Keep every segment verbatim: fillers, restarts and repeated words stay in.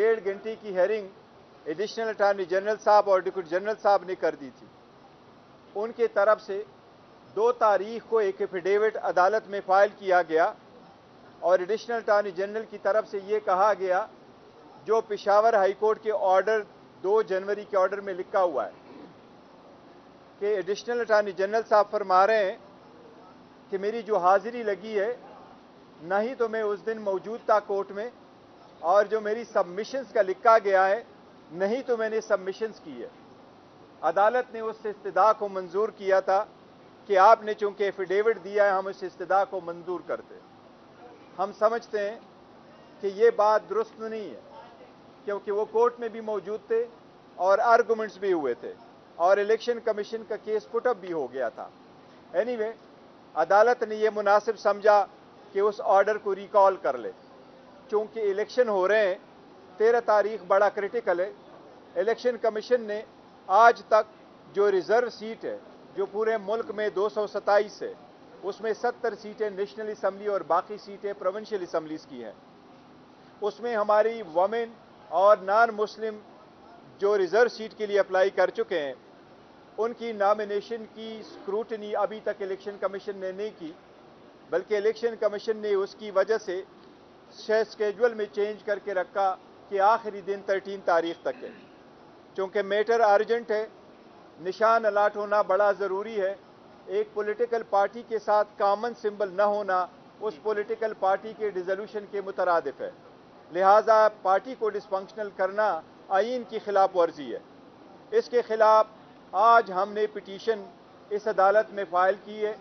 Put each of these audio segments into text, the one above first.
डेढ़ घंटे की हेयरिंग एडिशनल अटॉर्नी जनरल साहब और डिप्टी जनरल साहब ने कर दी थी। उनके तरफ से दो तारीख को एक एफिडेविट अदालत में फाइल किया गया और एडिशनल अटॉर्नी जनरल की तरफ से ये कहा गया, जो पेशावर हाई कोर्ट के ऑर्डर दो जनवरी के ऑर्डर में लिखा हुआ है कि एडिशनल अटॉर्नी जनरल साहब फरमा रहे हैं कि मेरी जो हाजिरी लगी है, न ही तो मैं उस दिन मौजूद था कोर्ट में, और जो मेरी सबमिशंस का लिखा गया है नहीं तो मैंने सबमिशंस की है। अदालत ने उस इस्तदा को मंजूर किया था कि आपने चूंकि एफिडेविट दिया है, हम उस इस्तदा को मंजूर करते। हम समझते हैं कि ये बात दुरुस्त नहीं है, क्योंकि वो कोर्ट में भी मौजूद थे और आर्गूमेंट्स भी हुए थे और इलेक्शन कमीशन का केस पुटअप भी हो गया था। एनीवे, अदालत ने यह मुनासिब समझा कि उस ऑर्डर को रिकॉल कर ले। चूंकि इलेक्शन हो रहे हैं, तेरह तारीख बड़ा क्रिटिकल है। इलेक्शन कमीशन ने आज तक जो रिजर्व सीट है, जो पूरे मुल्क में दो सौ सत्ताईस है, उसमें सत्तर सीटें नेशनल असम्बली और बाकी सीटें प्रोविंशियल असम्बलीज की हैं। उसमें हमारी वमेन और नॉन मुस्लिम जो रिजर्व सीट के लिए अप्लाई कर चुके हैं, उनकी नॉमिनेशन की स्क्रूटनी अभी तक इलेक्शन कमीशन ने नहीं की, बल्कि इलेक्शन कमीशन ने उसकी वजह से स्केड्यूल में चेंज करके रखा कि आखिरी दिन तेरह तारीख तक है। चूँकि मैटर अर्जेंट है, निशान अलाट होना बड़ा ज़रूरी है। एक पॉलिटिकल पार्टी के साथ कॉमन सिंबल न होना उस पॉलिटिकल पार्टी के डिसोल्यूशन के मुतरादिफ है। लिहाजा पार्टी को डिसफंक्शनल करना आईन की खिलाफ वर्जी है। इसके खिलाफ आज हमने पिटीशन इस अदालत में फाइल की है।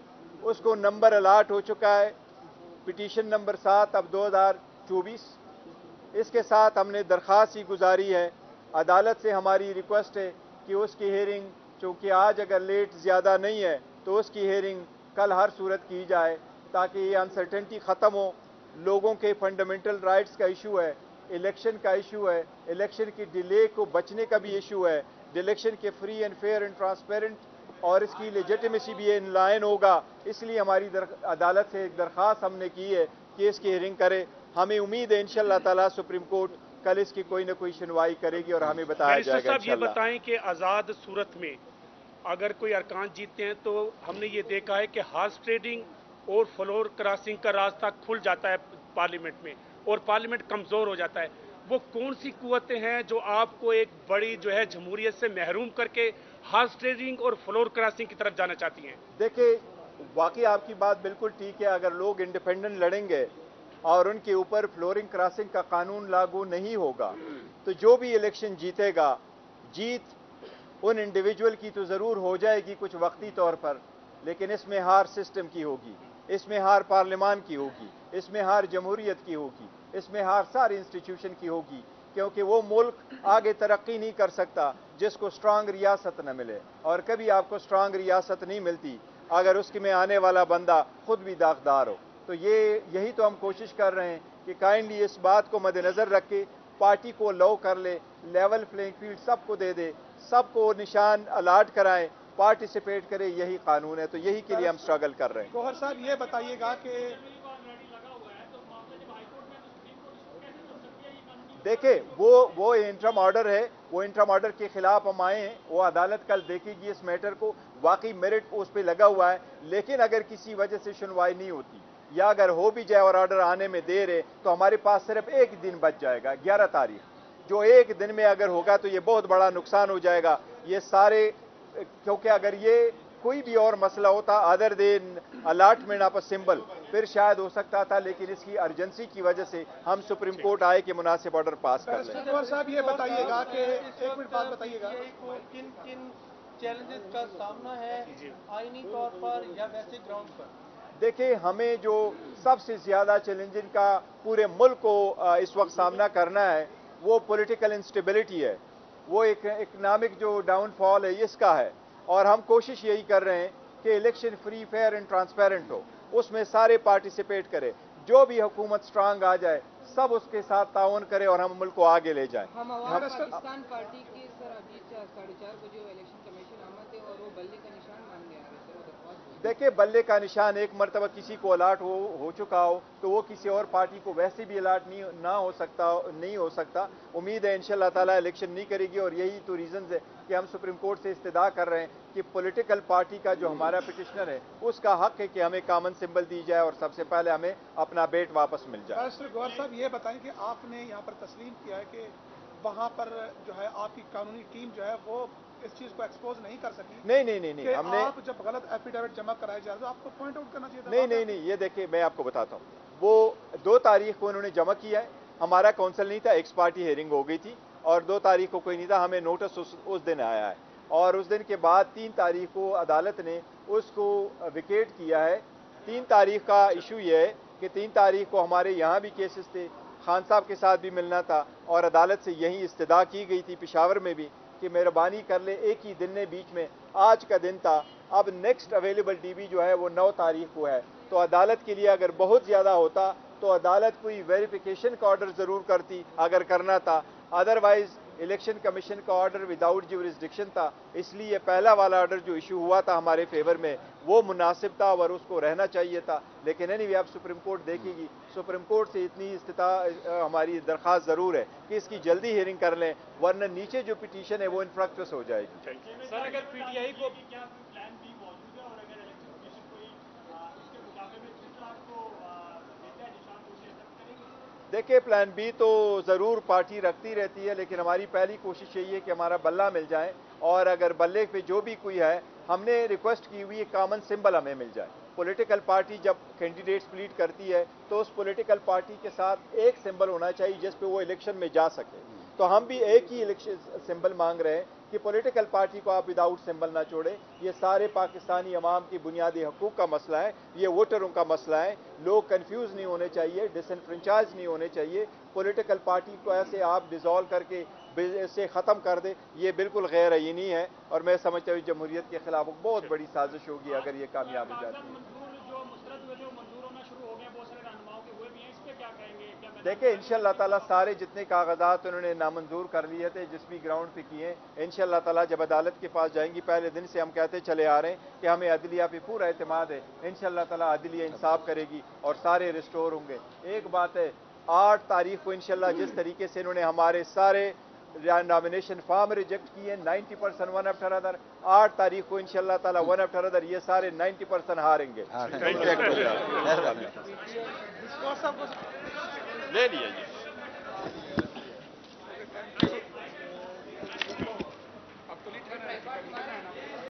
उसको नंबर अलाट हो चुका है, पिटीशन नंबर सात अब दो हज़ार चौबीस। इसके साथ हमने दरख्वास्त ही गुजारी है। अदालत से हमारी रिक्वेस्ट है कि उसकी हेयरिंग, चूँकि आज अगर लेट ज़्यादा नहीं है तो उसकी हेयरिंग कल हर सूरत की जाए, ताकि ये अनसर्टेनिटी ख़त्म हो। लोगों के फंडामेंटल राइट्स का इशू है, इलेक्शन का इशू है, इलेक्शन की डिले को बचने का भी इशू है, इलेक्शन के free and fair and transparent और इसकी लेजिटिमेसी भी इन लाइन होगा। इसलिए हमारी अदालत से एक दरख्वास्त हमने की है कि इसकी हेयरिंग करे। हमें उम्मीद है इंशाअल्लाह ताला सुप्रीम कोर्ट कल इसकी कोई ना कोई सुनवाई करेगी और हमें बताया जाएगा। साहब ये बताएं कि आज़ाद सूरत में अगर कोई अरकान जीतते हैं तो हमने ये देखा है कि हार्स ट्रेडिंग और फ्लोर क्रॉसिंग का रास्ता खुल जाता है पार्लियामेंट में और पार्लियामेंट कमज़ोर हो जाता है। वो कौन सी कुव्वतें हैं जो आपको एक बड़ी जो है जमहूरियत से महरूम करके हार्स ट्रेडिंग और फ्लोर क्रॉसिंग की तरफ जाना चाहती हैं? देखिए, वाकई आपकी बात बिल्कुल ठीक है। अगर लोग इंडिपेंडेंट लड़ेंगे और उनके ऊपर फ्लोरिंग क्रॉसिंग का कानून लागू नहीं होगा तो जो भी इलेक्शन जीतेगा, जीत उन इंडिविजुअल की तो ज़रूर हो जाएगी कुछ वक्ती तौर पर, लेकिन इसमें हार सिस्टम की होगी, इसमें हार पार्लियामान की होगी, इसमें हार जमहूरियत की होगी, इसमें हार सारी इंस्टीट्यूशन की होगी। क्योंकि वो मुल्क आगे तरक्की नहीं कर सकता जिसको स्ट्रांग रियासत न मिले, और कभी आपको स्ट्रांग रियासत नहीं मिलती अगर उसके में आने वाला बंदा खुद भी दागदार हो। तो ये यही तो हम कोशिश कर रहे हैं कि काइंडली इस बात को मद्देनज़र रख के पार्टी को लो कर ले, लेवल प्लेइंग फील्ड सबको दे दे, सबको निशान अलाट कराएं, पार्टिसिपेट करें। यही कानून है, तो यही के लिए हम स्ट्रगल कर रहे हैं। गौहर साहब ये बताइएगा कि देखिए, वो वो इंटरम ऑर्डर है, वो इंटरम ऑर्डर के खिलाफ हम आए हैं। वो अदालत कल देखेगी इस मैटर को, वाकई मेरिट उस पर लगा हुआ है। लेकिन अगर किसी वजह से सुनवाई नहीं होती या अगर हो भी जाए और ऑर्डर आने में देर है तो हमारे पास सिर्फ एक दिन बच जाएगा, ग्यारह तारीख। जो एक दिन में अगर होगा तो ये बहुत बड़ा नुकसान हो जाएगा। ये सारे, क्योंकि अगर ये कोई भी और मसला होता other than allotment of a symbol, फिर शायद हो सकता था, लेकिन इसकी अर्जेंसी की वजह से हम सुप्रीम कोर्ट आए कि मुनासिब ऑर्डर पास कर लें। गौहर साहब ये बताइएगा कि एक मिनट बात बताइएगा, किन किन चैलेंजेस का सामना है आईनी तौर पर या वैसे ग्राउंड पर? देखिए, हमें जो सबसे ज़्यादा चैलेंजिंग का पूरे मुल्क को इस वक्त सामना करना है वो पॉलिटिकल इंस्टेबिलिटी है, वो एक इकनॉमिक जो डाउनफॉल है इसका है। और हम कोशिश यही कर रहे हैं कि election free fair and transparent हो, उसमें सारे पार्टिसिपेट करें, जो भी हुकूमत स्ट्रांग आ जाए सब उसके साथ ताउन करें और हम मुल्क को आगे ले जाएं। हम आवाम पाकिस्तान पार्टी की सर अभी साढ़े चार बजे इलेक्शन कमीशन आमद है और वो बल्ले का निशान मान के आ रहे थे, वो दरख्वास्त देखिए, बल्ले का निशान एक मरतबा किसी को अलाट हो हो चुका हो तो वो किसी और पार्टी को वैसे भी अलाट नहीं ना हो सकता नहीं हो सकता। उम्मीद है इंशाल्लाह ताला इलेक्शन नहीं करेगी, और यही तो रीज़न है कि हम सुप्रीम कोर्ट से इस्तदा कर रहे हैं कि पॉलिटिकल पार्टी का जो हमारा पिटिशनर है उसका हक है कि हमें कॉमन सिंबल दी जाए और सबसे पहले हमें अपना बेट वापस मिल जाए। बैरिस्टर गौहर साहब, ये बताएं कि आपने यहाँ पर तस्लीम किया है कि वहाँ पर जो है आपकी कानूनी टीम जो है वो इस चीज को एक्सपोज नहीं कर सकी। नहीं नहीं नहीं नहीं कि हमने आप जब गलत एफिडेविट जमा कराए जा रहे तो आपको पॉइंट आउट करना चाहिए था। नहीं नहीं नहीं ये देखिए, मैं आपको बताता हूँ, वो दो तारीख को उन्होंने जमा किया है, हमारा काउंसिल नहीं था, एक्स पार्टी हेयरिंग हो गई थी, और दो तारीख को कोई नहीं था, हमें नोटिस उस, उस दिन आया है, और उस दिन के बाद तीन तारीख को अदालत ने उसको विकेट किया है। तीन तारीख का इशू ये है कि तीन तारीख को हमारे यहाँ भी केसेस थे, खान साहब के साथ भी मिलना था, और अदालत से यही इस्तदा की गई थी पेशावर में भी कि मेहरबानी कर ले, एक ही दिन ने बीच में, आज का दिन था, अब नेक्स्ट अवेलेबल डीबी जो है वो नौ तारीख को है। तो अदालत के लिए अगर बहुत ज़्यादा होता तो अदालत कोई वेरिफिकेशन का ऑर्डर ज़रूर करती अगर करना था, अदरवाइज इलेक्शन कमीशन का ऑर्डर विदाउट ज्यूरिसडिक्शन था, इसलिए पहला वाला ऑर्डर जो इशू हुआ था हमारे फेवर में वो मुनासिब था और उसको रहना चाहिए था। लेकिन एनीवे अब सुप्रीम कोर्ट देखेगी, सुप्रीम कोर्ट से इतनी इस्तिता हमारी दरख्वास्त ज़रूर है कि इसकी जल्दी हियरिंग कर लें, वरना नीचे जो पिटीशन है वो इनफ्रक्चुअस हो जाएगी। सर, अगर पीटीआई को देखिए, प्लान बी तो ज़रूर पार्टी रखती रहती है, लेकिन हमारी पहली कोशिश यही है कि हमारा बल्ला मिल जाए, और अगर बल्ले पे जो भी कोई है, हमने रिक्वेस्ट की हुई है कॉमन सिंबल हमें मिल जाए। पॉलिटिकल पार्टी जब कैंडिडेट्स प्लीड करती है तो उस पॉलिटिकल पार्टी के साथ एक सिंबल होना चाहिए जिस पे वो इलेक्शन में जा सके। तो हम भी एक ही इलेक्शन सिंबल मांग रहे हैं कि पॉलिटिकल पार्टी को आप विदाउट सिंबल ना छोड़े। ये सारे पाकिस्तानी अवाम की बुनियादी हकूक़ का मसला है, ये वोटरों का मसला है, लोग कंफ्यूज नहीं होने चाहिए, डिसइनफ्रेंचाइज नहीं होने चाहिए। पॉलिटिकल पार्टी को ऐसे आप डिसॉल्व करके इसे ख़त्म कर दे, ये बिल्कुल गैर यकीनी है, और मैं समझता हूँ जमहूरियत के खिलाफ बहुत बड़ी साजिश होगी अगर ये कामयाब हो जाती है। देखिए, इंशाअल्लाह ताला सारे जितने कागजात उन्होंने नामंजूर कर लिए थे जिस भी ग्राउंड पे किए, इंशाअल्लाह ताला जब अदालत के पास जाएंगी, पहले दिन से हम कहते चले आ रहे हैं कि हमें अदलिया पे पूरा एतमाद है, इंशाअल्लाह ताला अदलिया इंसाफ करेगी और सारे रिस्टोर होंगे। एक बात है, आठ तारीख को इंशाअल्लाह जिस तरीके से इन्होंने हमारे सारे नॉमिनेशन फॉर्म रिजेक्ट किए, ninety percent one after other, आठ तारीख को इंशाअल्लाह ताला वन आफ्टर अदर ये सारे नाइन्टी परसेंट हारेंगे। ले लिया जी।